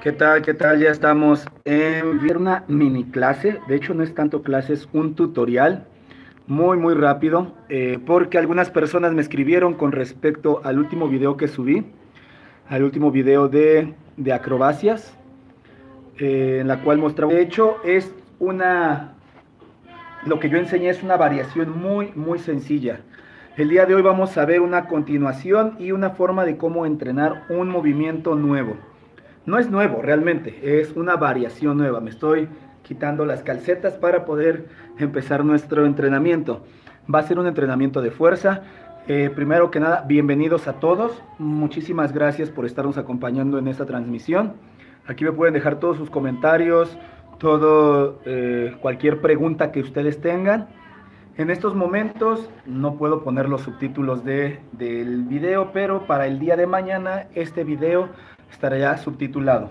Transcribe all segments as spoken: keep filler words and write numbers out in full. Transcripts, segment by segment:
¿Qué tal? ¿Qué tal? Ya estamos en una mini clase. De hecho, no es tanto clase, es un tutorial muy, muy rápido. Eh, porque algunas personas me escribieron con respecto al último video que subí, al último video de, de acrobacias, eh, en la cual mostraba. De hecho, es una. Lo que yo enseñé es una variación muy, muy sencilla. El día de hoy vamos a ver una continuación y una forma de cómo entrenar un movimiento nuevo. No es nuevo realmente, es una variación nueva. Me estoy quitando las calcetas para poder empezar nuestro entrenamiento. Va a ser un entrenamiento de fuerza. Eh, primero que nada, bienvenidos a todos. Muchísimas gracias por estarnos acompañando en esta transmisión. Aquí me pueden dejar todos sus comentarios, todo, eh, cualquier pregunta que ustedes tengan. En estos momentos no puedo poner los subtítulos de, del video, pero para el día de mañana este video estará ya subtitulado.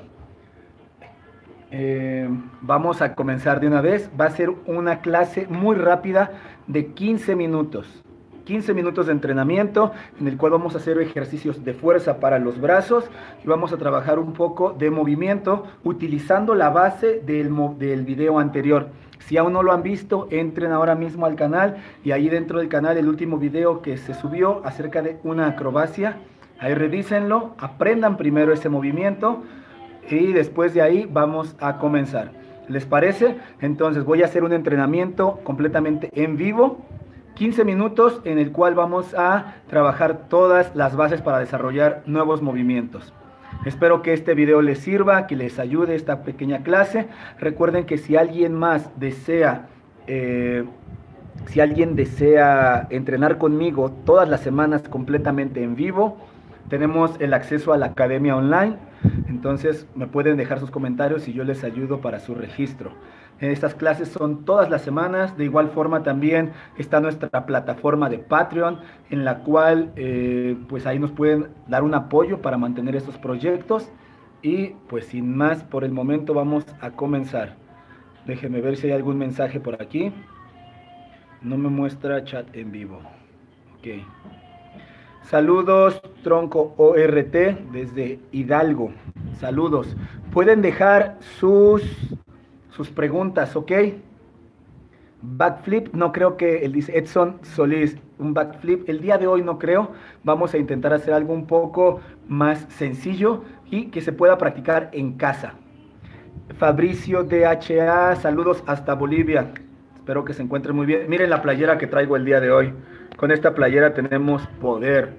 Eh, vamos a comenzar de una vez. Va a ser una clase muy rápida de quince minutos. quince minutos de entrenamiento en el cual vamos a hacer ejercicios de fuerza para los brazos y vamos a trabajar un poco de movimiento utilizando la base del, del video anterior. Si aún no lo han visto, entren ahora mismo al canal y ahí dentro del canal el último video que se subió acerca de una acrobacia. Ahí revísenlo, aprendan primero ese movimiento y después de ahí vamos a comenzar. ¿Les parece? Entonces voy a hacer un entrenamiento completamente en vivo, quince minutos en el cual vamos a trabajar todas las bases para desarrollar nuevos movimientos. Espero que este video les sirva, que les ayude esta pequeña clase. Recuerden que si alguien más desea, eh, si alguien desea entrenar conmigo todas las semanas completamente en vivo, tenemos el acceso a la academia online. Entonces me pueden dejar sus comentarios y yo les ayudo para su registro. Estas clases son todas las semanas. De igual forma también está nuestra plataforma de Patreon, en la cual eh, pues ahí nos pueden dar un apoyo para mantener estos proyectos. Y pues sin más por el momento vamos a comenzar. Déjenme ver si hay algún mensaje por aquí. No me muestra chat en vivo. Ok. Saludos, Tronco O R T desde Hidalgo. Saludos. Pueden dejar sus, sus preguntas, ¿ok? Backflip, no creo que, él dice Edson Solís, un backflip. El día de hoy no creo. Vamos a intentar hacer algo un poco más sencillo y que se pueda practicar en casa. Fabricio D H A, saludos hasta Bolivia. Espero que se encuentren muy bien. Miren la playera que traigo el día de hoy. Con esta playera tenemos poder.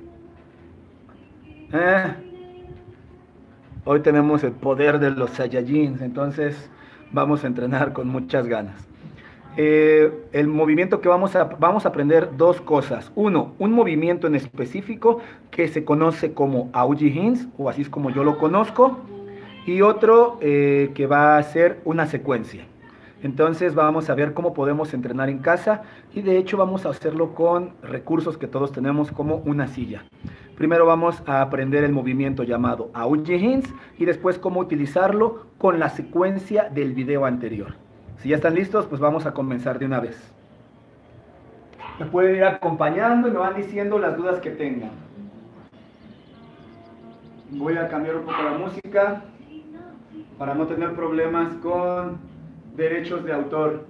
Eh, hoy tenemos el poder de los Saiyajins. Entonces vamos a entrenar con muchas ganas. Eh, el movimiento que vamos a, vamos a aprender dos cosas. Uno, un movimiento en específico que se conoce como Aoji Hinds, o así es como yo lo conozco. Y otro eh, que va a ser una secuencia. Entonces vamos a ver cómo podemos entrenar en casa y de hecho vamos a hacerlo con recursos que todos tenemos como una silla. Primero vamos a aprender el movimiento llamado Aoji Hinds y después cómo utilizarlo con la secuencia del video anterior. Si ya están listos, pues vamos a comenzar de una vez. Me pueden ir acompañando y me van diciendo las dudas que tengan. Voy a cambiar un poco la música para no tener problemas con derechos de autor.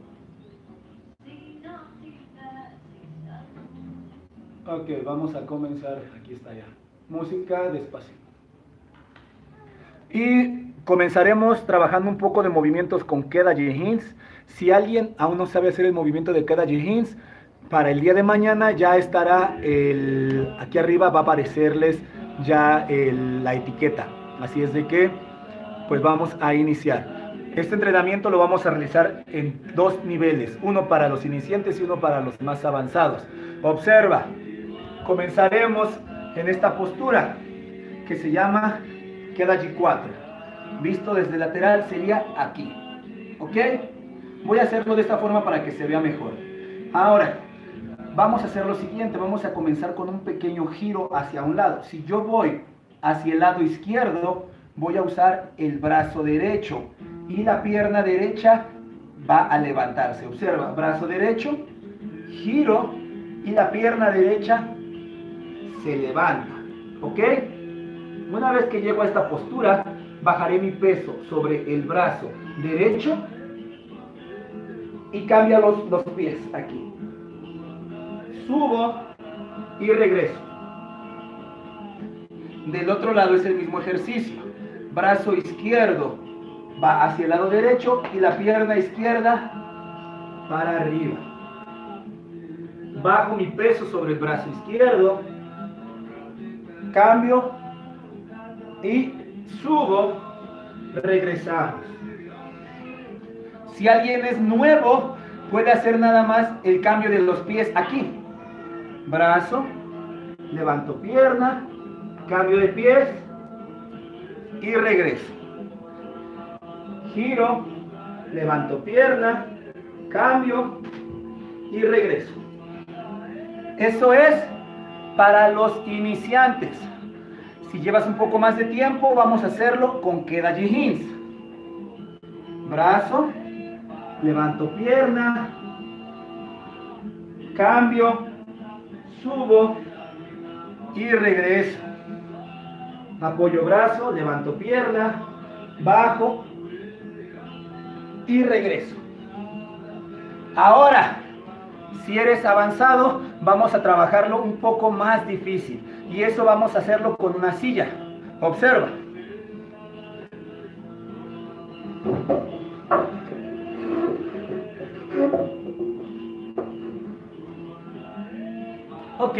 Ok, vamos a comenzar. Aquí está ya. Música despacio. Y comenzaremos trabajando un poco de movimientos con Kedaji Hinds. Si alguien aún no sabe hacer el movimiento de Kedaji Hinds, para el día de mañana ya estará el, aquí arriba va a aparecerles ya el, la etiqueta. Así es de que pues vamos a iniciar. Este entrenamiento lo vamos a realizar en dos niveles, uno para los iniciantes y uno para los más avanzados. Observa, comenzaremos en esta postura que se llama Kedaji cuatro. Visto desde lateral sería aquí, ¿ok? Voy a hacerlo de esta forma para que se vea mejor. Ahora, vamos a hacer lo siguiente, vamos a comenzar con un pequeño giro hacia un lado. Si yo voy hacia el lado izquierdo, voy a usar el brazo derecho y la pierna derecha va a levantarse. Observa, brazo derecho, giro y la pierna derecha se levanta, ¿ok? Una vez que llego a esta postura, bajaré mi peso sobre el brazo derecho y cambio los, los pies aquí. Subo y regreso. Del otro lado es el mismo ejercicio. Brazo izquierdo va hacia el lado derecho y la pierna izquierda para arriba. Bajo mi peso sobre el brazo izquierdo, cambio y subo, regresamos. Si alguien es nuevo, puede hacer nada más el cambio de los pies aquí. Brazo, levanto pierna, cambio de pies y regreso. Giro, levanto pierna, cambio y regreso. Eso es para los iniciantes. Si llevas un poco más de tiempo, vamos a hacerlo con Queda Jeans. Brazo, levanto pierna, cambio, subo y regreso. Apoyo brazo, levanto pierna, bajo y regreso. Ahora, si eres avanzado, vamos a trabajarlo un poco más difícil. Y eso vamos a hacerlo con una silla. Observa. Ok.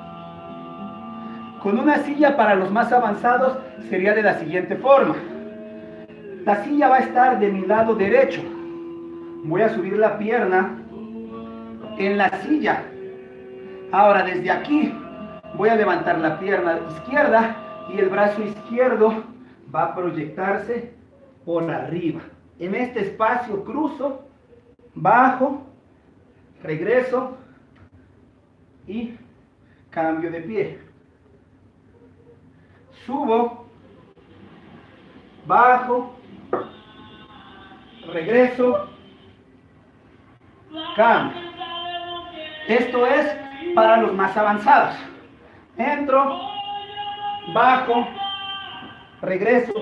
Con una silla para los más avanzados sería de la siguiente forma. La silla va a estar de mi lado derecho. Voy a subir la pierna en la silla. Ahora desde aquí voy a levantar la pierna izquierda y el brazo izquierdo va a proyectarse por arriba. En este espacio cruzo, bajo, regreso y cambio de pie. Subo, bajo, regreso, cambio. Esto es para los más avanzados. Entro, bajo, regreso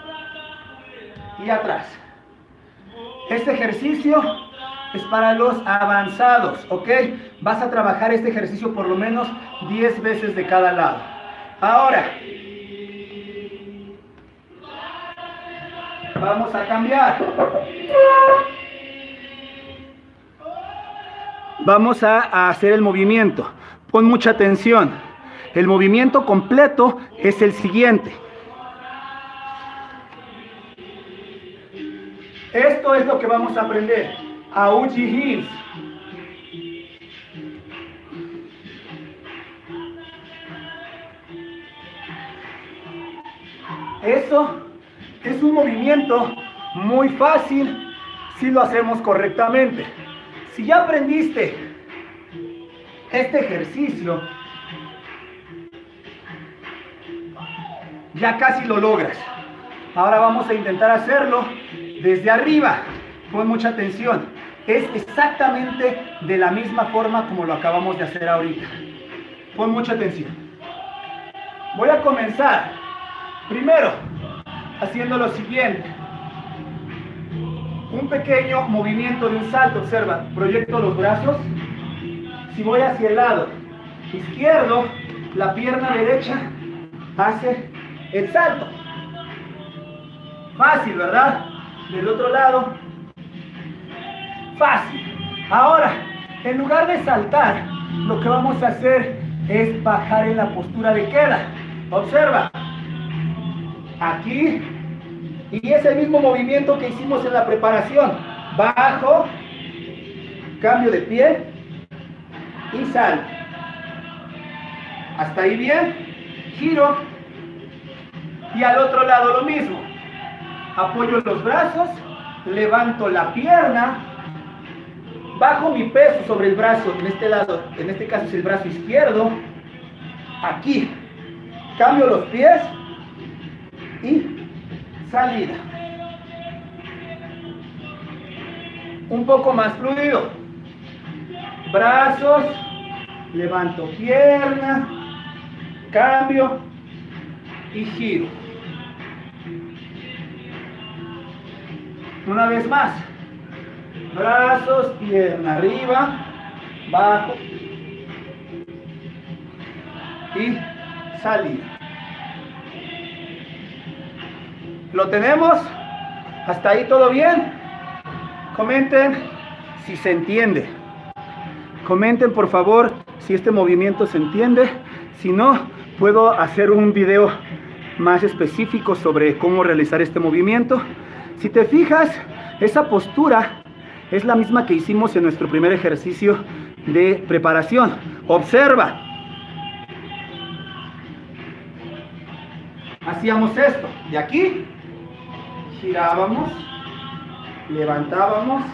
y atrás. Este ejercicio es para los avanzados, ¿ok? Vas a trabajar este ejercicio por lo menos diez veces de cada lado. Ahora, vamos a cambiar. Vamos a, a hacer el movimiento. Pon mucha atención. El movimiento completo es el siguiente. Esto es lo que vamos a aprender. Auji Hills. Eso es un movimiento muy fácil si lo hacemos correctamente. Si ya aprendiste este ejercicio, ya casi lo logras. Ahora vamos a intentar hacerlo desde arriba. Pon mucha atención. Es exactamente de la misma forma como lo acabamos de hacer ahorita. Pon mucha atención. Voy a comenzar primero haciendo lo siguiente. Un pequeño movimiento de un salto. Observa, proyecto los brazos. Si voy hacia el lado izquierdo, la pierna derecha hace el salto. Fácil, ¿verdad? Del otro lado, fácil. Ahora, en lugar de saltar, lo que vamos a hacer es bajar en la postura de queda. Observa. Aquí. Y ese mismo movimiento que hicimos en la preparación. Bajo, cambio de pie y salto. Hasta ahí bien. Giro. Y al otro lado lo mismo. Apoyo los brazos, levanto la pierna, bajo mi peso sobre el brazo, en este lado, en este caso es el brazo izquierdo. Aquí. Cambio los pies y salida. Un poco más fluido. Brazos, levanto pierna, cambio y giro. Una vez más. Brazos, pierna arriba, bajo y salida. ¿Lo tenemos? ¿Hasta ahí todo bien? Comenten si se entiende. Comenten por favor si este movimiento se entiende. Si no, puedo hacer un video más específico sobre cómo realizar este movimiento. Si te fijas, esa postura es la misma que hicimos en nuestro primer ejercicio de preparación. Observa. Hacíamos esto. De aquí, girábamos, levantábamos,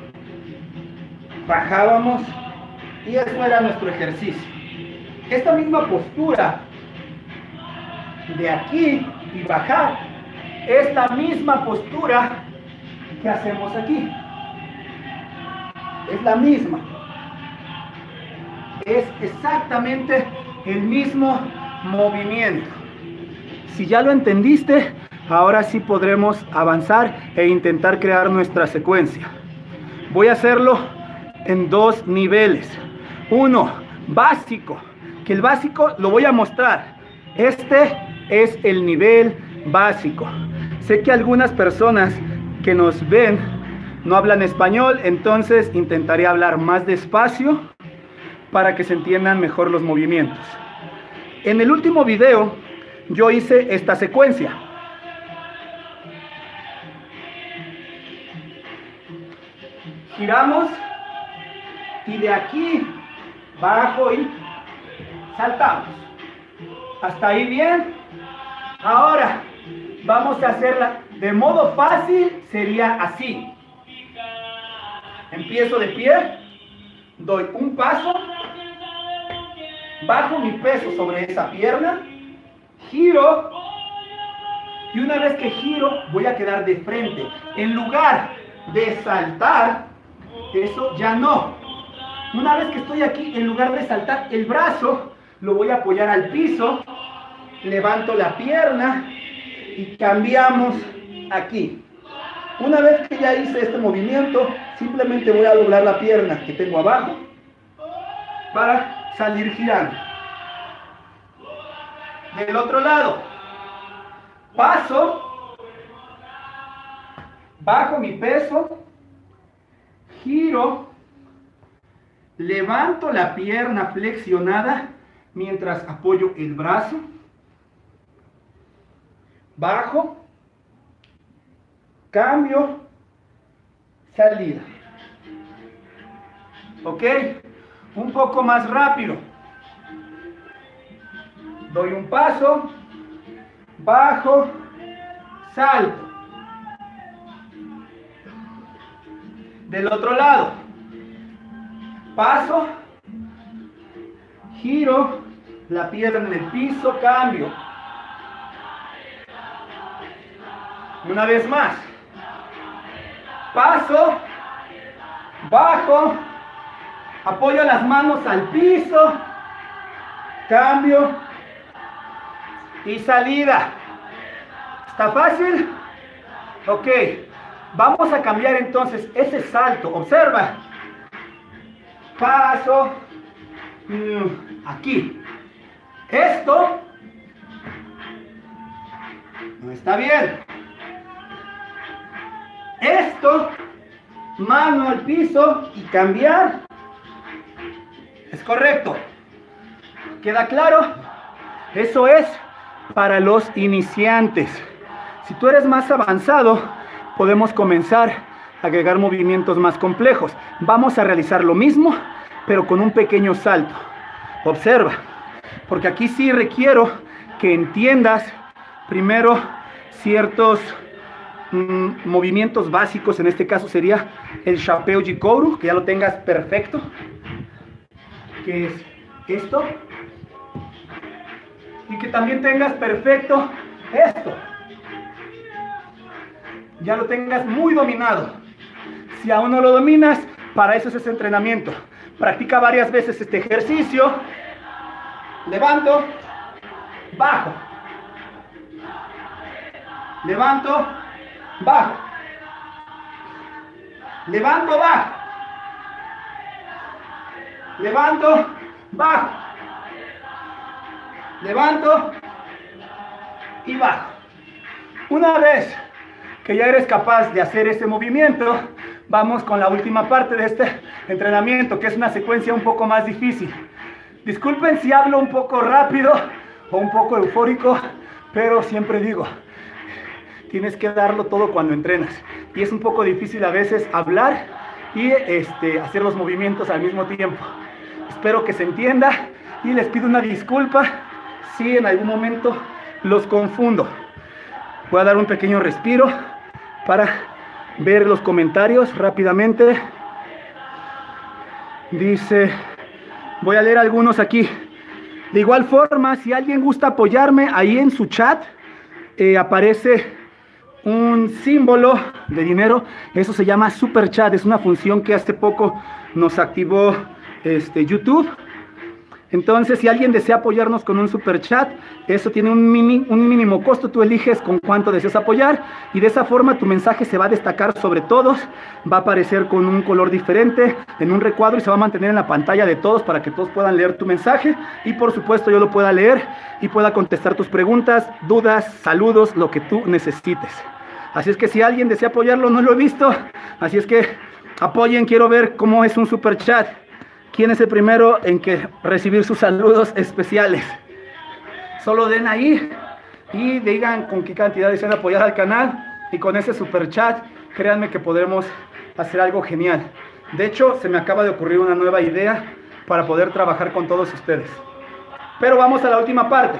bajábamos y eso era nuestro ejercicio. Esta misma postura de aquí y bajar es la misma postura que hacemos aquí. Es la misma. Es exactamente el mismo movimiento. Si ya lo entendiste, ahora sí podremos avanzar e intentar crear nuestra secuencia. Voy a hacerlo en dos niveles. Uno, básico, que el básico lo voy a mostrar. Este es el nivel básico. Sé que algunas personas que nos ven no hablan español, entonces intentaré hablar más despacio para que se entiendan mejor los movimientos. En el último video yo hice esta secuencia. Giramos y de aquí bajo y saltamos. ¿Hasta ahí bien? Ahora vamos a hacerla de modo fácil, sería así. Empiezo de pie, doy un paso, bajo mi peso sobre esa pierna, giro y una vez que giro voy a quedar de frente. En lugar de saltar, eso ya no. Una vez que estoy aquí, en lugar de saltar el brazo, lo voy a apoyar al piso, levanto la pierna y cambiamos aquí. Una vez que ya hice este movimiento, simplemente voy a doblar la pierna que tengo abajo para salir girando. Del otro lado, paso, bajo mi peso, giro, levanto la pierna flexionada mientras apoyo el brazo, bajo, cambio, salida. ¿Ok? Un poco más rápido. Doy un paso, bajo, salto. Del otro lado, paso, giro, la pierna en el piso, cambio. Una vez más. Paso, bajo, apoyo las manos al piso, cambio y salida. ¿Está fácil? Ok, vamos a cambiar entonces ese salto. Observa. Paso, aquí. Esto no está bien. Esto, mano al piso y cambiar, es correcto. ¿Queda claro? Eso es para los iniciantes. Si tú eres más avanzado, podemos comenzar a agregar movimientos más complejos. Vamos a realizar lo mismo, pero con un pequeño salto. Observa, porque aquí sí requiero que entiendas primero ciertos movimientos básicos. En este caso sería el Chapéu de Couro, que ya lo tengas perfecto, que es esto, y que también tengas perfecto esto, ya lo tengas muy dominado. Si aún no lo dominas, para eso es ese entrenamiento. Practica varias veces este ejercicio. Levanto, bajo, levanto, bajo, levanto, bajo, levanto, bajo, levanto y bajo. Una vez que ya eres capaz de hacer este movimiento, vamos con la última parte de este entrenamiento, que es una secuencia un poco más difícil. Disculpen si hablo un poco rápido o un poco eufórico, pero siempre digo, tienes que darlo todo cuando entrenas. Y es un poco difícil a veces hablar y este, hacer los movimientos al mismo tiempo. Espero que se entienda y les pido una disculpa si en algún momento los confundo. Voy a dar un pequeño respiro para ver los comentarios rápidamente. Dice, voy a leer algunos aquí. De igual forma, si alguien gusta apoyarme, ahí en su chat eh, aparece un símbolo de dinero. Eso se llama Super Chat. Es una función que hace poco nos activó este, YouTube. Entonces, si alguien desea apoyarnos con un super chat, eso tiene un, mini, un mínimo costo. Tú eliges con cuánto deseas apoyar y de esa forma tu mensaje se va a destacar sobre todos. Va a aparecer con un color diferente en un recuadro y se va a mantener en la pantalla de todos para que todos puedan leer tu mensaje y por supuesto yo lo pueda leer y pueda contestar tus preguntas, dudas, saludos, lo que tú necesites. Así es que si alguien desea apoyarlo, no lo he visto. Así es que apoyen, quiero ver cómo es un super chat. ¿Quién es el primero en que recibir sus saludos especiales? Solo den ahí y digan con qué cantidad desean apoyar al canal. Y con ese super chat, créanme que podremos hacer algo genial. De hecho, se me acaba de ocurrir una nueva idea para poder trabajar con todos ustedes. Pero vamos a la última parte.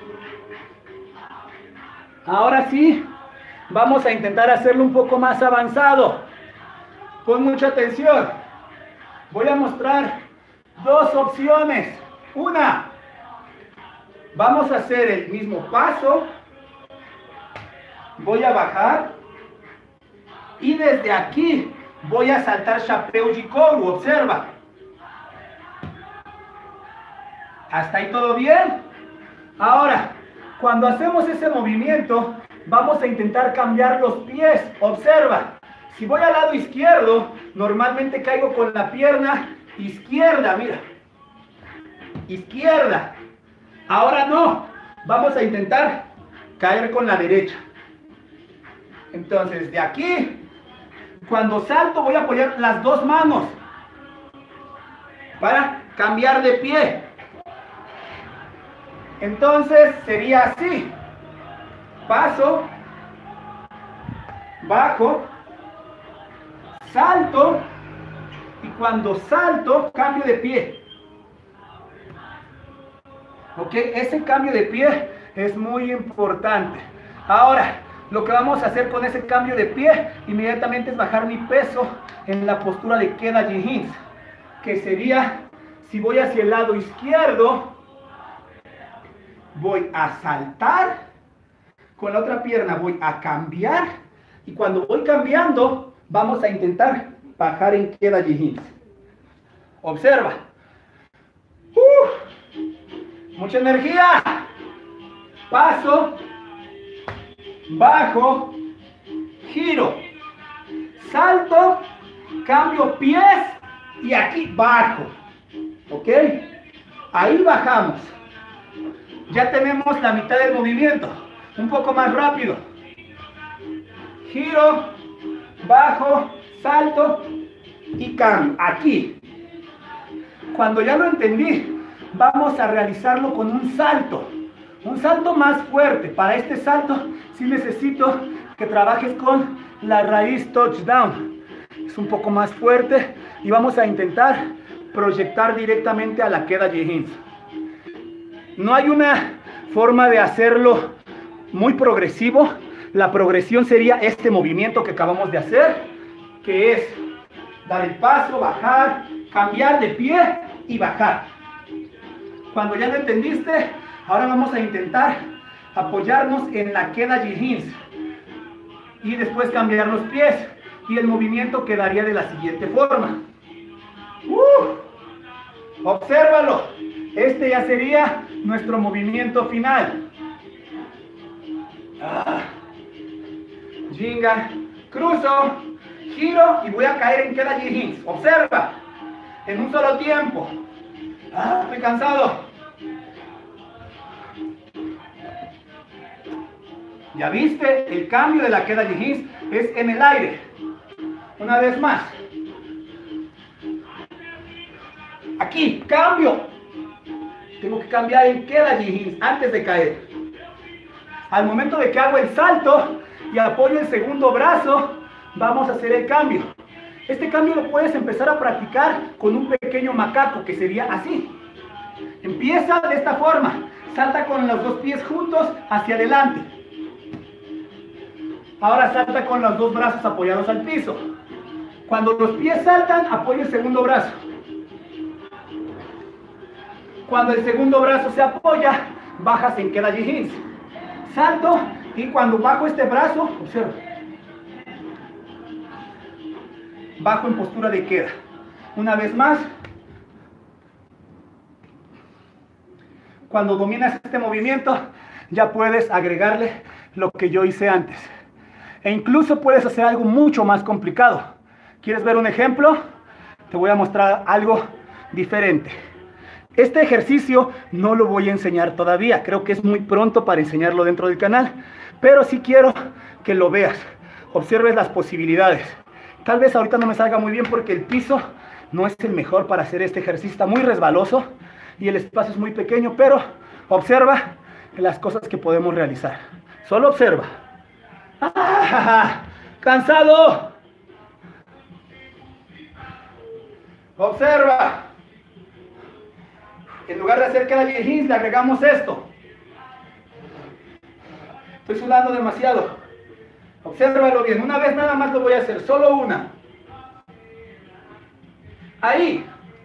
Ahora sí, vamos a intentar hacerlo un poco más avanzado. Pon mucha atención. Voy a mostrar dos opciones. Una, vamos a hacer el mismo paso. Voy a bajar. Y desde aquí voy a saltar Chapéu de Couro. Observa. ¿Hasta ahí todo bien? Ahora, cuando hacemos ese movimiento, vamos a intentar cambiar los pies. Observa. Si voy al lado izquierdo, normalmente caigo con la pierna izquierda, mira. Izquierda. Ahora no. Vamos a intentar caer con la derecha. Entonces, de aquí, cuando salto, voy a apoyar las dos manos para cambiar de pie. Entonces, sería así. Paso, bajo, salto y cuando salto cambio de pie. Ok, ese cambio de pie es muy importante. Ahora, lo que vamos a hacer con ese cambio de pie inmediatamente es bajar mi peso en la postura de queda Jihins, que sería, si voy hacia el lado izquierdo, voy a saltar, con la otra pierna voy a cambiar y cuando voy cambiando vamos a intentar bajar en queda Jihins. Observa. Uh, mucha energía. Paso. Bajo. Giro. Salto. Cambio pies. Y aquí bajo. ¿Ok? Ahí bajamos. Ya tenemos la mitad del movimiento. Un poco más rápido. Giro. Bajo, salto y cambio. Aquí. Cuando ya lo entendí, vamos a realizarlo con un salto. Un salto más fuerte. Para este salto, sí necesito que trabajes con la raíz touchdown. Es un poco más fuerte y vamos a intentar proyectar directamente a la queda Jihins. No hay una forma de hacerlo muy progresivo. La progresión sería este movimiento que acabamos de hacer, que es dar el paso, bajar, cambiar de pie y bajar. Cuando ya lo entendiste, ahora vamos a intentar apoyarnos en la queda Jihins y después cambiar los pies y el movimiento quedaría de la siguiente forma. Uh, obsérvalo. Este ya sería nuestro movimiento final. Ah. Jinga, cruzo, Giro y voy a caer en queda G-Hinge. Observa, en un solo tiempo. Ah, estoy cansado. ¿Ya viste? El cambio de la queda G-Hinge es en el aire. Una vez más. Aquí, cambio. Tengo que cambiar en queda G-Hinge antes de caer. Al momento de que hago el salto y apoyo el segundo brazo, vamos a hacer el cambio. Este cambio lo puedes empezar a practicar con un pequeño macaco, que sería así. Empieza de esta forma. Salta con los dos pies juntos hacia adelante. Ahora salta con los dos brazos apoyados al piso. Cuando los pies saltan, apoya el segundo brazo. Cuando el segundo brazo se apoya, bajas en queda G-Hinge. Salto y cuando bajo este brazo, observa. Bajo en postura de queda. Una vez más. Cuando dominas este movimiento, ya puedes agregarle lo que yo hice antes. E incluso puedes hacer algo mucho más complicado. ¿Quieres ver un ejemplo? Te voy a mostrar algo diferente. Este ejercicio no lo voy a enseñar todavía. Creo que es muy pronto para enseñarlo dentro del canal. Pero sí quiero que lo veas. Observes las posibilidades. Tal vez ahorita no me salga muy bien porque el piso no es el mejor para hacer este ejercicio. Está muy resbaloso y el espacio es muy pequeño. Pero observa las cosas que podemos realizar. Solo observa. ¡Ah! ¡Cansado! Observa. En lugar de hacer queda G-Hinge, le agregamos esto. Estoy sudando demasiado. Obsérvalo bien. Una vez nada más lo voy a hacer. Solo una. Ahí.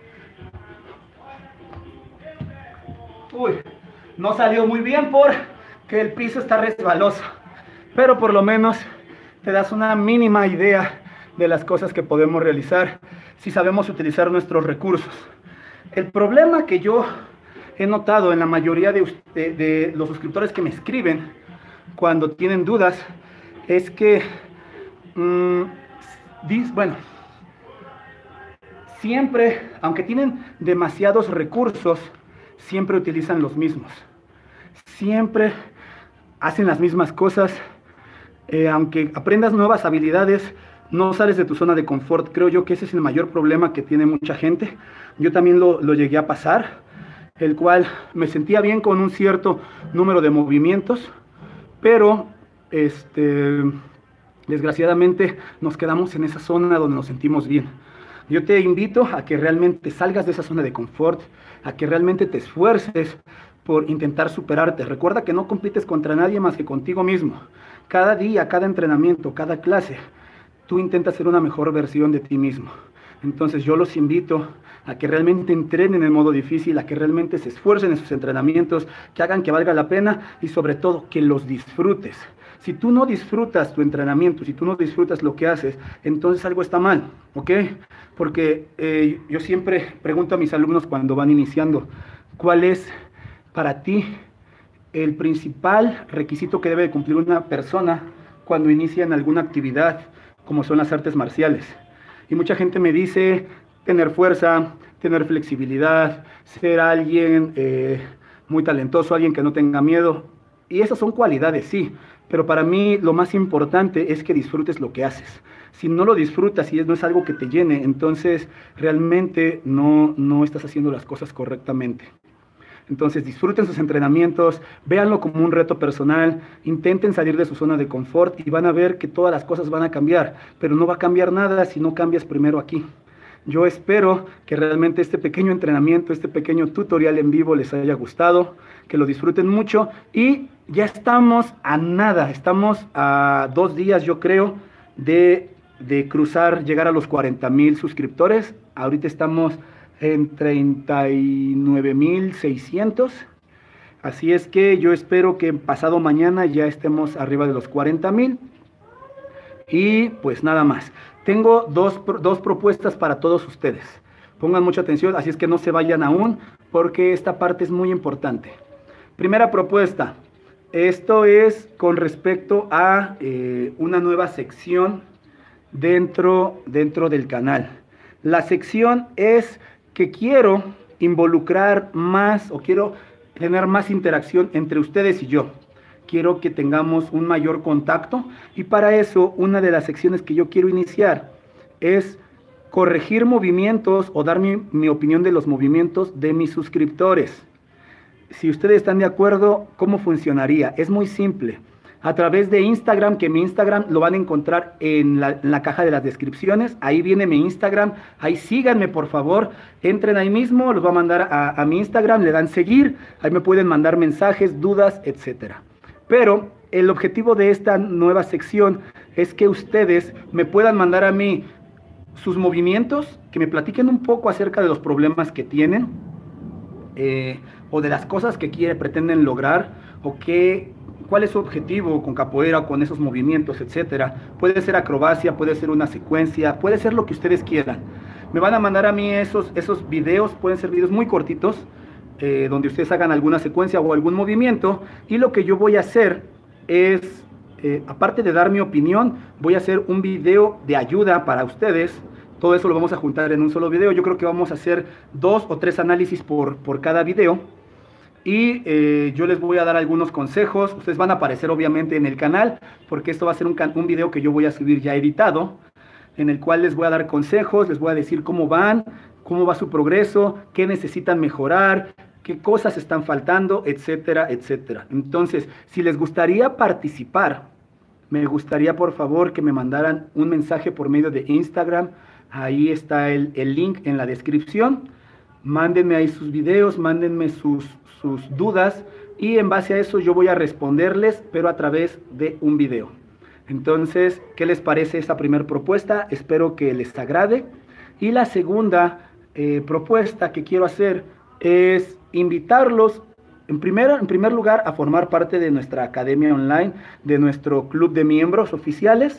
Uy. No salió muy bien porque el piso está resbaloso. Pero por lo menos te das una mínima idea de las cosas que podemos realizar si sabemos utilizar nuestros recursos. El problema que yo he notado en la mayoría de, usted, de los suscriptores que me escriben cuando tienen dudas es que, mmm, dis, bueno, siempre, aunque tienen demasiados recursos, siempre utilizan los mismos. Siempre hacen las mismas cosas. Eh, aunque aprendas nuevas habilidades, no sales de tu zona de confort. Creo yo que ese es el mayor problema que tiene mucha gente. Yo también lo, lo llegué a pasar, el cual me sentía bien con un cierto número de movimientos, pero este, desgraciadamente nos quedamos en esa zona donde nos sentimos bien. Yo te invito a que realmente salgas de esa zona de confort, a que realmente te esfuerces por intentar superarte. Recuerda que no compites contra nadie más que contigo mismo. Cada día, cada entrenamiento, cada clase, tú intentas ser una mejor versión de ti mismo. Entonces yo los invito a que realmente entrenen en modo difícil, a que realmente se esfuercen en sus entrenamientos, que hagan que valga la pena y sobre todo que los disfrutes. Si tú no disfrutas tu entrenamiento, si tú no disfrutas lo que haces, entonces algo está mal, ¿ok? Porque eh, yo siempre pregunto a mis alumnos cuando van iniciando, ¿cuál es para ti el principal requisito que debe de cumplir una persona cuando inicia en alguna actividad, como son las artes marciales? Y mucha gente me dice tener fuerza, tener flexibilidad, ser alguien eh, muy talentoso, alguien que no tenga miedo. Y esas son cualidades, sí, pero para mí lo más importante es que disfrutes lo que haces. Si no lo disfrutas y no es algo que te llene, entonces realmente no, no estás haciendo las cosas correctamente. Entonces disfruten sus entrenamientos, véanlo como un reto personal, intenten salir de su zona de confort y van a ver que todas las cosas van a cambiar, pero no va a cambiar nada si no cambias primero aquí. Yo espero que realmente este pequeño entrenamiento, este pequeño tutorial en vivo les haya gustado, que lo disfruten mucho y ya estamos a nada, estamos a dos días yo creo de, de cruzar, llegar a los cuarenta mil suscriptores. Ahorita estamos en treinta y nueve mil seiscientos, así es que yo espero que pasado mañana ya estemos arriba de los cuarenta mil y pues nada más. Tengo dos, dos propuestas para todos ustedes, pongan mucha atención, así es que no se vayan aún porque esta parte es muy importante. Primera propuesta, esto es con respecto a eh, una nueva sección dentro, dentro del canal. La sección es que quiero involucrar más o quiero tener más interacción entre ustedes y yo. Quiero que tengamos un mayor contacto y para eso una de las secciones que yo quiero iniciar es corregir movimientos o dar mi, mi opinión de los movimientos de mis suscriptores. Si ustedes están de acuerdo, ¿cómo funcionaría? Es muy simple. A través de Instagram, que mi Instagram lo van a encontrar en la, en la caja de las descripciones. Ahí viene mi Instagram. Ahí síganme, por favor. Entren ahí mismo, los voy a mandar a, a mi Instagram, le dan seguir. Ahí me pueden mandar mensajes, dudas, etcétera. Pero el objetivo de esta nueva sección es que ustedes me puedan mandar a mí sus movimientos, que me platiquen un poco acerca de los problemas que tienen, eh, o de las cosas que quieren, pretenden lograr, o que, cuál es su objetivo con capoeira, con esos movimientos, etcétera. Puede ser acrobacia, puede ser una secuencia, puede ser lo que ustedes quieran. Me van a mandar a mí esos, esos videos, pueden ser videos muy cortitos, eh, donde ustedes hagan alguna secuencia o algún movimiento, y lo que yo voy a hacer es, eh, aparte de dar mi opinión, voy a hacer un video de ayuda para ustedes. Todo eso lo vamos a juntar en un solo video. Yo creo que vamos a hacer dos o tres análisis por, por cada video. Y eh, yo les voy a dar algunos consejos. Ustedes van a aparecer obviamente en el canal, porque esto va a ser un, un video que yo voy a subir ya editado, en el cual les voy a dar consejos, les voy a decir cómo van, cómo va su progreso, qué necesitan mejorar, qué cosas están faltando, etcétera, etcétera. Entonces, si les gustaría participar, me gustaría por favor que me mandaran un mensaje por medio de Instagram. Ahí está el, el link en la descripción. Mándenme ahí sus videos, mándenme sus, sus dudas y en base a eso yo voy a responderles, pero a través de un video. Entonces, ¿qué les parece esta primera propuesta? Espero que les agrade. Y la segunda eh, propuesta que quiero hacer es invitarlos, en primer, en primer lugar, a formar parte de nuestra academia online, de nuestro club de miembros oficiales.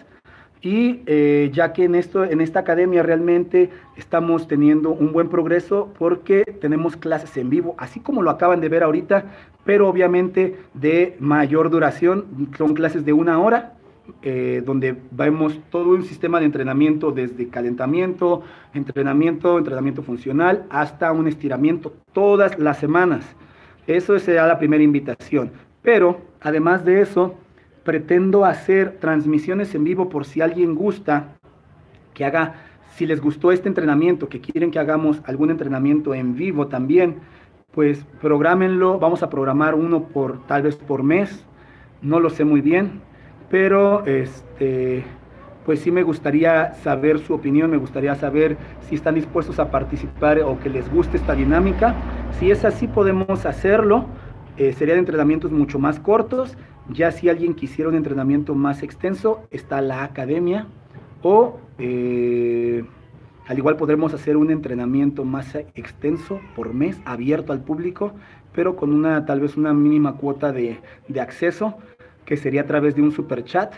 Y eh, ya que en, esto, en esta academia realmente estamos teniendo un buen progreso porque tenemos clases en vivo, así como lo acaban de ver ahorita, pero obviamente de mayor duración. Son clases de una hora, eh, donde vemos todo un sistema de entrenamiento desde calentamiento, entrenamiento, entrenamiento funcional, hasta un estiramiento todas las semanas. Eso será la primera invitación. Pero además de eso, pretendo hacer transmisiones en vivo por si alguien gusta que haga, si les gustó este entrenamiento, que quieren que hagamos algún entrenamiento en vivo también, pues prográmenlo. Vamos a programar uno por tal vez por mes, no lo sé muy bien, pero este, pues sí me gustaría saber su opinión, me gustaría saber si están dispuestos a participar o que les guste esta dinámica. Si es así, podemos hacerlo. Eh, serían entrenamientos mucho más cortos. Ya si alguien quisiera un entrenamiento más extenso, está la academia, o eh, al igual podremos hacer un entrenamiento más extenso por mes, abierto al público, pero con una tal vez una mínima cuota de, de acceso, que sería a través de un super chat,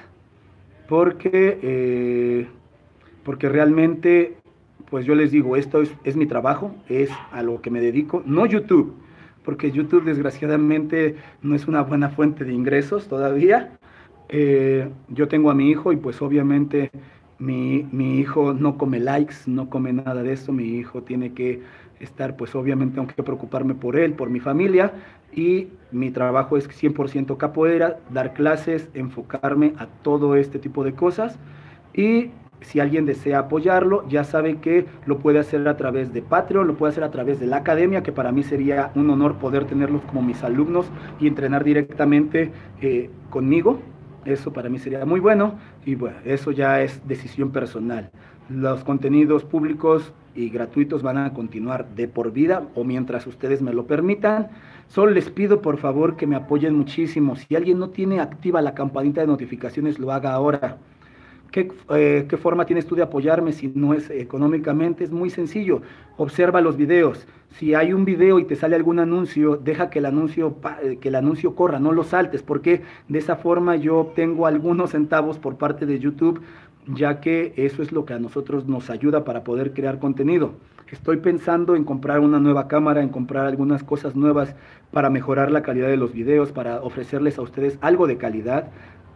porque, eh, porque realmente, pues yo les digo, esto es, es mi trabajo, es a lo que me dedico, no YouTube, porque YouTube desgraciadamente no es una buena fuente de ingresos todavía. Eh, yo tengo a mi hijo y pues obviamente mi, mi hijo no come likes, no come nada de eso. Mi hijo tiene que estar, pues obviamente tengo que preocuparme por él, por mi familia, y mi trabajo es cien por ciento capoeira, dar clases, enfocarme a todo este tipo de cosas. Y si alguien desea apoyarlo, ya sabe que lo puede hacer a través de Patreon, lo puede hacer a través de la academia, que para mí sería un honor poder tenerlos como mis alumnos y entrenar directamente eh, conmigo. Eso para mí sería muy bueno, y bueno, eso ya es decisión personal. Los contenidos públicos y gratuitos van a continuar de por vida, o mientras ustedes me lo permitan. Solo les pido por favor que me apoyen muchísimo. Si alguien no tiene activa la campanita de notificaciones, lo haga ahora. ¿Qué, eh, ¿Qué forma tienes tú de apoyarme si no es económicamente? Es muy sencillo. Observa los videos. Si hay un video y te sale algún anuncio, deja que el anuncio, que el anuncio corra, no lo saltes, porque de esa forma yo obtengo algunos centavos por parte de YouTube, ya que eso es lo que a nosotros nos ayuda para poder crear contenido. Estoy pensando en comprar una nueva cámara, en comprar algunas cosas nuevas para mejorar la calidad de los videos, para ofrecerles a ustedes algo de calidad.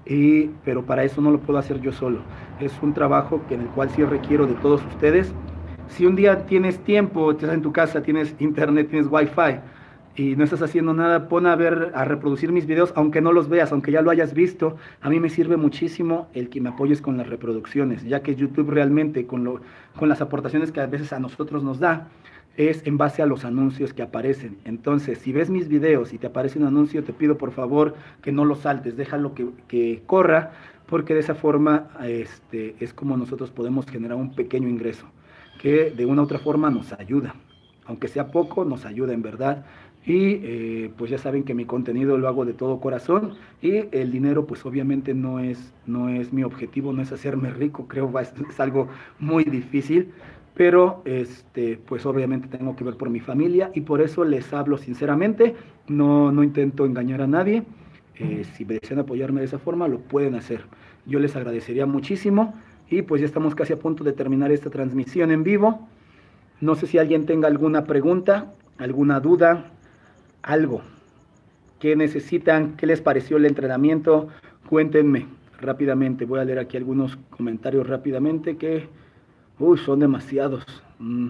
Y, pero para eso no lo puedo hacer yo solo. Es un trabajo que en el cual sí requiero de todos ustedes. Si un día tienes tiempo, estás en tu casa, tienes internet, tienes wifi y no estás haciendo nada, pon a ver, a reproducir mis videos, aunque no los veas, aunque ya lo hayas visto. A mí me sirve muchísimo el que me apoyes con las reproducciones, ya que YouTube realmente, con, lo, con las aportaciones que a veces a nosotros nos da, es en base a los anuncios que aparecen. Entonces, si ves mis videos y te aparece un anuncio, te pido por favor que no lo saltes, déjalo que, que corra, porque de esa forma este, es como nosotros podemos generar un pequeño ingreso, que de una u otra forma nos ayuda. Aunque sea poco, nos ayuda en verdad. Y eh, pues ya saben que mi contenido lo hago de todo corazón y el dinero pues obviamente no es, no es mi objetivo, no es hacerme rico, creo que es, es algo muy difícil, pero este, pues obviamente tengo que ver por mi familia y por eso les hablo sinceramente, no, no intento engañar a nadie. Eh, si desean apoyarme de esa forma, lo pueden hacer. Yo les agradecería muchísimo y pues ya estamos casi a punto de terminar esta transmisión en vivo. No sé si alguien tenga alguna pregunta, alguna duda, algo que necesitan, qué les pareció el entrenamiento, cuéntenme rápidamente. Voy a leer aquí algunos comentarios rápidamente que uy, son demasiados. Mm.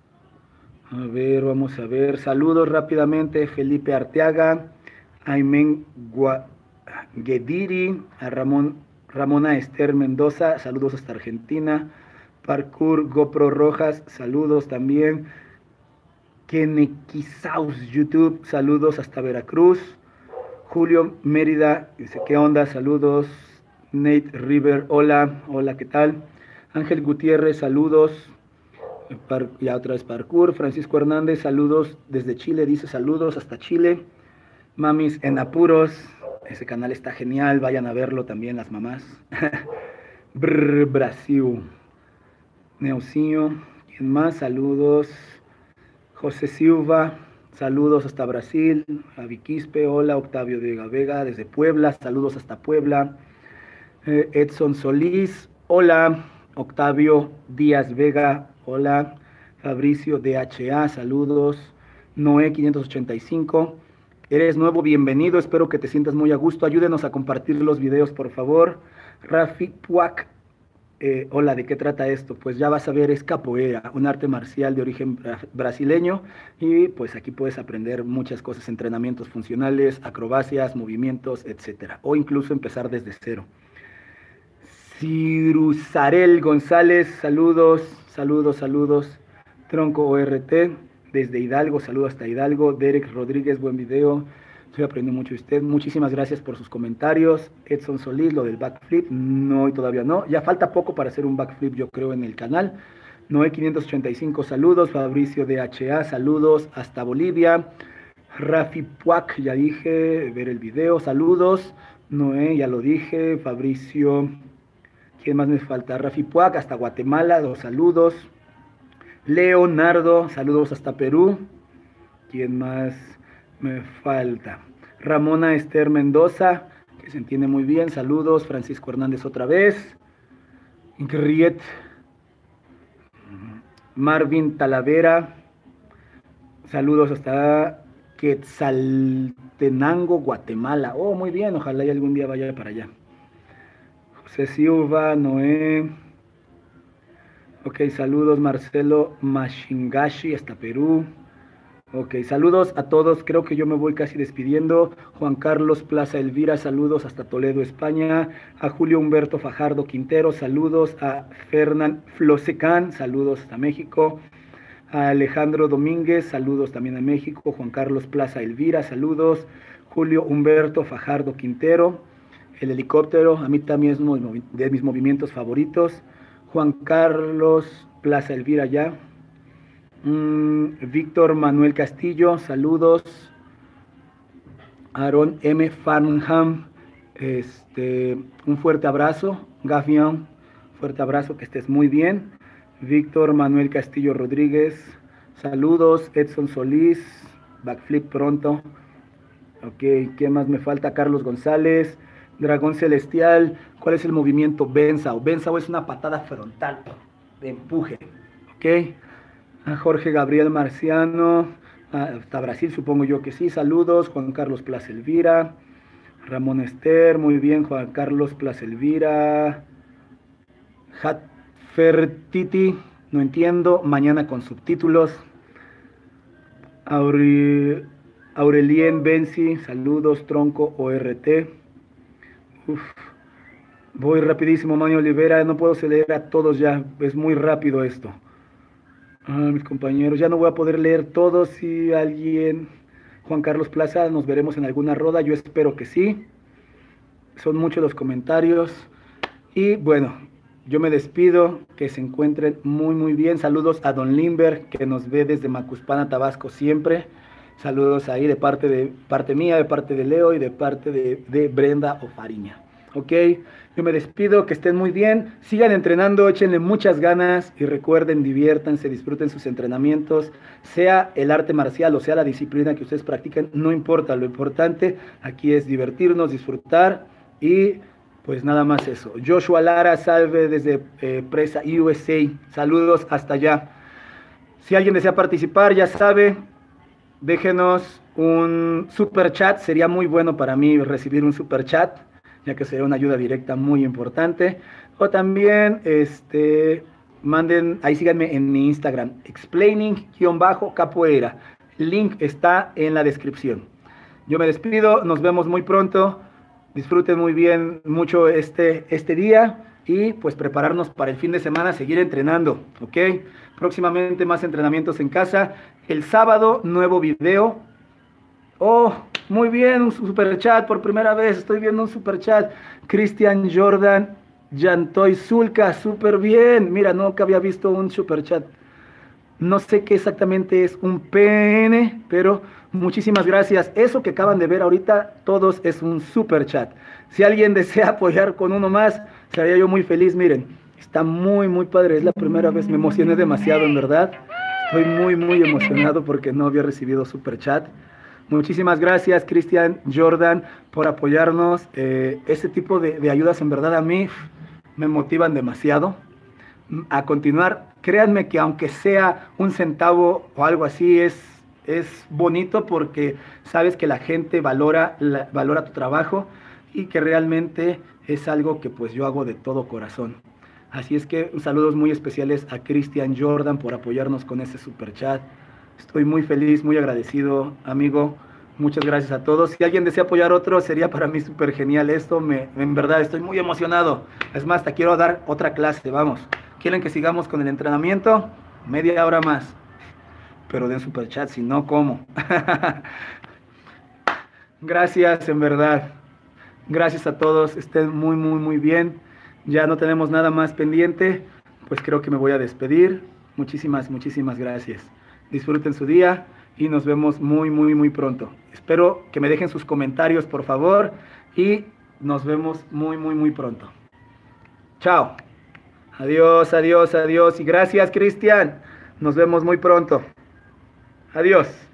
A ver, vamos a ver. Saludos rápidamente, Felipe Arteaga, Aymen Guediri, a Ramón, Ramona Esther Mendoza, saludos hasta Argentina. Parkour GoPro Rojas, saludos también. Kenequisaus YouTube, saludos hasta Veracruz. Julio Mérida, dice, ¿qué onda? Saludos. Nate River, hola, hola, ¿qué tal? Ángel Gutiérrez, saludos. Par, ya otra vez Parkour. Francisco Hernández, saludos desde Chile, dice saludos hasta Chile. Mamis en apuros, ese canal está genial, vayan a verlo también las mamás. Brr, Brasil. Neucinho, ¿quién más? Saludos. José Silva, saludos hasta Brasil. Javi Quispe, hola. Octavio de Vega desde Puebla, saludos hasta Puebla. Eh, Edson Solís, hola. Octavio Díaz Vega, hola. Fabricio D H A, saludos. Noé quinientos ochenta y cinco, eres nuevo, bienvenido, espero que te sientas muy a gusto. Ayúdenos a compartir los videos, por favor. Rafi Puac, eh, hola, ¿de qué trata esto? Pues ya vas a ver, es capoeira, un arte marcial de origen bra brasileño, y pues aquí puedes aprender muchas cosas, entrenamientos funcionales, acrobacias, movimientos, etcétera, o incluso empezar desde cero. Cirusarel González, saludos, saludos, saludos. Tronco O R T, desde Hidalgo, saludos hasta Hidalgo. Derek Rodríguez, buen video, estoy aprendiendo mucho de usted. Muchísimas gracias por sus comentarios. Edson Solís, lo del backflip, no, y todavía no. Ya falta poco para hacer un backflip, yo creo, en el canal. Noé quinientos ochenta y cinco, saludos. Fabricio D H A, saludos hasta Bolivia. Rafi Puac, ya dije, ver el video, saludos. Noé, ya lo dije. Fabricio, ¿quién más me falta? Rafi Puac, hasta Guatemala, los saludos. Leonardo, saludos hasta Perú. ¿Quién más me falta? Ramona Esther Mendoza, que se entiende muy bien, saludos. Francisco Hernández otra vez. Ingrid. Marvin Talavera, saludos hasta Quetzaltenango, Guatemala. Oh, muy bien, ojalá y algún día vaya para allá. José Silva, Noé. Ok, saludos Marcelo Mashingashi hasta Perú. Ok, saludos a todos, creo que yo me voy casi despidiendo. Juan Carlos Plaza Elvira, saludos hasta Toledo, España. A Julio Humberto Fajardo Quintero, saludos. A Fernán Flosecán, saludos hasta México. A Alejandro Domínguez, saludos también a México. Juan Carlos Plaza Elvira, saludos. Julio Humberto Fajardo Quintero. El helicóptero, a mí también es uno de mis movimientos favoritos. Juan Carlos Plaza Elvira ya. Mm, Víctor Manuel Castillo, saludos. Aaron M. Farnham, este, un fuerte abrazo. Gafian, fuerte abrazo, que estés muy bien. Víctor Manuel Castillo Rodríguez, saludos. Edson Solís, backflip pronto. Ok, ¿qué más me falta? Carlos González. Dragón Celestial, ¿cuál es el movimiento Bensao? Bensao es una patada frontal de empuje, ¿ok? A Jorge Gabriel Marciano, hasta Brasil supongo yo que sí, saludos. Juan Carlos Plaza Elvira, Ramón Ester, muy bien. Juan Carlos Plaza Elvira. Hatfertiti, no entiendo. Mañana con subtítulos. Aure, Aurelien Benzi, saludos. Tronco O R T. Uf. Voy rapidísimo, Manuel Olivera. No puedo leer a todos ya. Es muy rápido esto. Ah, mis compañeros, ya no voy a poder leer todos. Si alguien, Juan Carlos Plaza, nos veremos en alguna roda. Yo espero que sí. Son muchos los comentarios. Y bueno, yo me despido. Que se encuentren muy, muy bien. Saludos a Don Limber, que nos ve desde Macuspana, Tabasco, siempre. Saludos ahí de parte, de, parte mía, de parte de Leo y de parte de, de Brenda Ofariña. Ok, yo me despido, que estén muy bien, sigan entrenando, échenle muchas ganas y recuerden, diviértanse, disfruten sus entrenamientos, sea el arte marcial o sea la disciplina que ustedes practiquen, no importa, lo importante aquí es divertirnos, disfrutar y pues nada más eso. Joshua Lara, salve desde eh, Presa U S A, saludos hasta allá. Si alguien desea participar, ya sabe, déjenos un super chat, sería muy bueno para mí recibir un super chat, ya que sería una ayuda directa muy importante. O también, este, manden, ahí síganme en mi Instagram, explaining-capoeira. El link está en la descripción. Yo me despido, nos vemos muy pronto. Disfruten muy bien, mucho este, este día y pues prepararnos para el fin de semana, seguir entrenando, ¿ok? Próximamente más entrenamientos en casa. El sábado, nuevo video. Oh, muy bien, un super chat por primera vez, estoy viendo un super chat. Cristian Jordan Yantoy Zulca, súper bien. Mira, nunca había visto un super chat. No sé qué exactamente es un P N, pero muchísimas gracias. Eso que acaban de ver ahorita, todos es un super chat. Si alguien desea apoyar con uno más, sería yo muy feliz. Miren, está muy, muy padre. Es la primera vez, me emocioné demasiado, en verdad. Estoy muy, muy emocionado porque no había recibido super chat. Muchísimas gracias, Cristian Jordan, por apoyarnos. Eh, este tipo de, de ayudas en verdad a mí me motivan demasiado a continuar. Créanme que aunque sea un centavo o algo así, es, es bonito porque sabes que la gente valora, la, valora tu trabajo y que realmente es algo que pues yo hago de todo corazón. Así es que saludos muy especiales a Cristian Jordan por apoyarnos con ese super chat. Estoy muy feliz, muy agradecido, amigo. Muchas gracias a todos. Si alguien desea apoyar otro, sería para mí súper genial esto. Me, en verdad, estoy muy emocionado. Es más, te quiero dar otra clase, vamos. ¿Quieren que sigamos con el entrenamiento? Media hora más. Pero den super chat, si no, ¿cómo? Gracias, en verdad. Gracias a todos. Estén muy, muy, muy bien. Ya no tenemos nada más pendiente. Pues creo que me voy a despedir. Muchísimas, muchísimas gracias. Disfruten su día y nos vemos muy, muy, muy pronto. Espero que me dejen sus comentarios, por favor, y nos vemos muy, muy, muy pronto. Chao. Adiós, adiós, adiós. Y gracias, Cristian. Nos vemos muy pronto. Adiós.